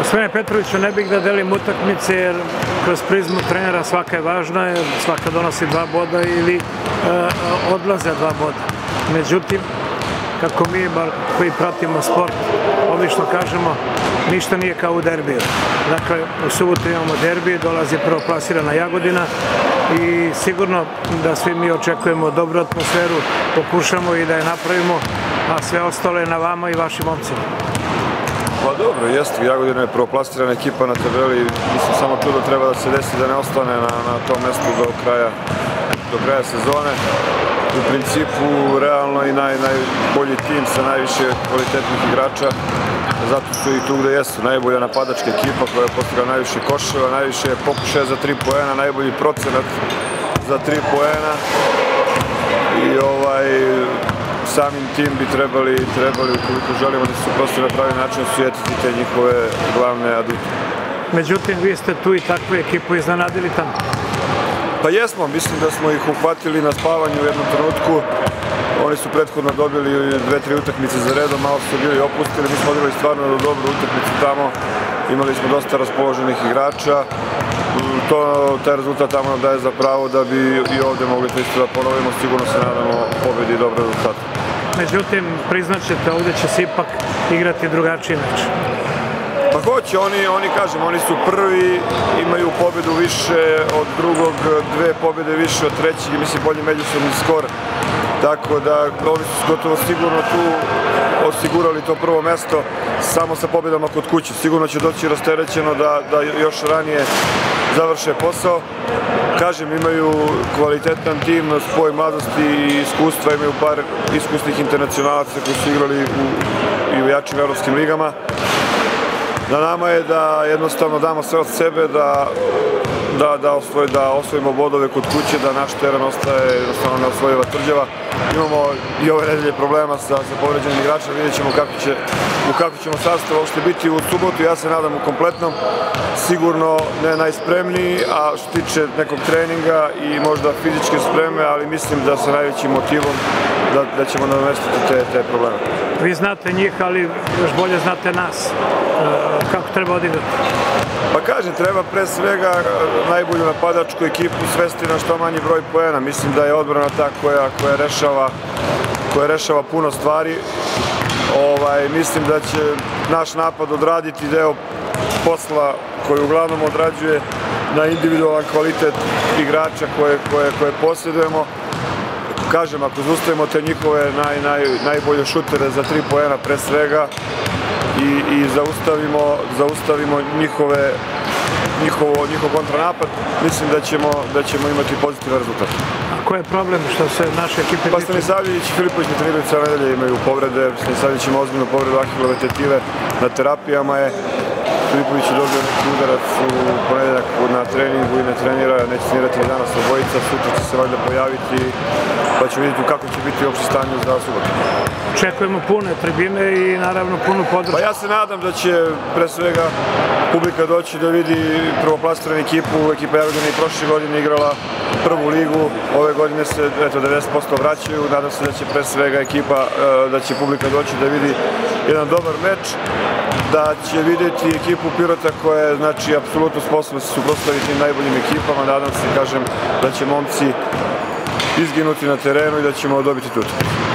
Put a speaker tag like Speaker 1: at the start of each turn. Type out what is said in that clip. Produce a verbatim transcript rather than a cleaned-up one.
Speaker 1: Gospodine Petroviću, ne bih da delim utakmice jer kroz prizmu trenera svaka je važna, jer svaka donosi dva boda ili e, odlaze dva boda. Međutim, kako mi koji pratimo sport, obično kažemo, ništa nije kao u derbiju. Dakle, u subotu imamo derbi, dolazi prvoplasirana Jagodina i sigurno da svi mi očekujemo dobru atmosferu, pokušamo i da je napravimo, a sve ostalo je na vama i vašim momcima.
Speaker 2: Pa dobro, jeste, Jagodina je prvoplasirana ekipa na tabeli, mislim samo čudo treba da se desi da ne ostane na, na tom mestu do kraja, do kraja sezone. U principu, realno i naj, najbolji tim sa najviše kvalitetnih igrača, zato su i tu gde jesu. Najbolja napadačka ekipa koja je postigla najviše koševa, najviše pokušaja za tri poena, najbolji procenat za tri poena i ovaj, samim tim bi trebali, trebali ukoliko želimo da se prosto na pravi način osvijetiti te njihove glavne adute.
Speaker 1: Međutim, vi ste tu i takvu ekipu iznenadili tamo.
Speaker 2: Pa jesmo, mislim da smo ih uhvatili na spavanju u jednom trenutku. Oni su prethodno dobili dve, tri utakmice za redom, malo su bili opustili, mi smo odigrali stvarno dobru utakmicu tamo, imali smo dosta raspoloženih igrača. To, taj rezultat tamo nam daje za pravo da bi i ovdje mogli to isto da ponovimo, sigurno se nadamo pobedi i dobro rezultata.
Speaker 1: Međutim, priznaćete, ovdje će se ipak igrati drugačiji meč.
Speaker 2: Pa hoće, oni, oni kažem, oni su prvi, imaju pobedu više od drugog, dve pobjede više od trećeg i mislim bolji međusobni skor. Tako da oni su gotovo sigurno tu osigurali to prvo mesto samo sa pobjedama kod kuće. Sigurno će doći rasterećeno da, da još ranije završe posao. Kažem, imaju kvalitetan tim, spoj mladosti i iskustva, imaju par iskusnih internacionalaca koji su igrali u, i u jačim evropskim ligama. Na nama je da jednostavno damo sve od sebe, da, da, da, osvoj, da osvojimo bodove kod kuće, da naš teren ostaje jednostavno neosvojiva tvrđava. Imamo i ove nedelje problema sa, sa povređenim igračima, vidjet ćemo kako će, u kako ćemo sastav uopšte biti u subotu. Ja se nadam u kompletnom, sigurno ne najspremniji, a što tiče nekog treninga i možda fizičke spreme, ali mislim da sa najvećim motivom da, da ćemo nadomestiti te, te probleme.
Speaker 1: Vi znate njih, ali još bolje znate nas. Kako treba odigrati?
Speaker 2: Pa kažem, treba pre svega najbolju napadačku ekipu svesti na što manji broj poena. Mislim da je odbrana ta koja, koja, rešava, koja rešava puno stvari. Ovaj, mislim da će naš napad odraditi deo posla koji uglavnom odrađuje na individualan kvalitet igrača koje, koje, koje posjedujemo. Kažem, ako zaustavimo te njihove naj, naj, najbolje šutere za tri poena pre svega i, i zaustavimo, zaustavimo njihove, njihovo, njihov kontranapad, mislim da ćemo, da ćemo imati pozitivan rezultat.
Speaker 1: A ko je problem što se naše ekipe...
Speaker 2: Pa Stanisavljević i Filipović na treniraju cijele nedelje imaju povrede. Stanisavljević ima ozbiljnu povredu ahilove tetive, na terapijama je. Filipović je dobio neki udarac u ponedeljak na treningu i ne trenira, neće trenirati ni danas obojica, sutra će se valjda pojaviti, pa ćemo vidjeti kako će biti uopšte stanje za subotu.
Speaker 1: Očekujemo pune tribine i naravno punu podršku.
Speaker 2: Pa ja se nadam da će pre svega publika doći da vidi prvoplasiranu ekipu. Ekipa Jagodina i prošle godine igrala prvu ligu, ove godine se eto, devedeset posto vraćaju, nadam se da će pre svega ekipa, da će publika doći da vidi jedan dobar meč, da će vidjeti ekipu Pirota koja je znači apsolutno sposobna se suprotstaviti najboljim ekipama. Nadam se, kažem, da će momci izginuti na terenu i da ćemo dobiti tutu.